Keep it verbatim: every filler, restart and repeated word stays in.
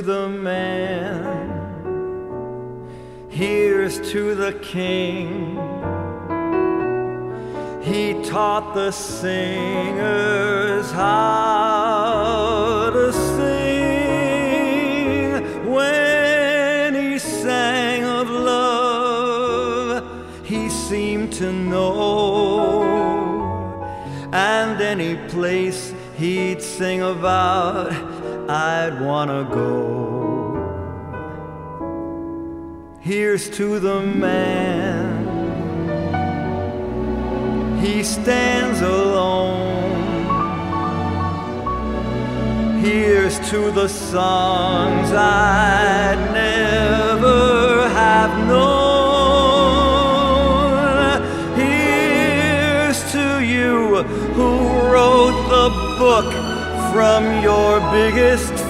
to the man, here's to the king. He taught the singers how to sing. When he sang of love, he seemed to know, and any place he'd sing about, I'd wanna go. Here's to the man, he stands alone. Here's to the songs I'd never have known. Here's to you who wrote the book from your biggest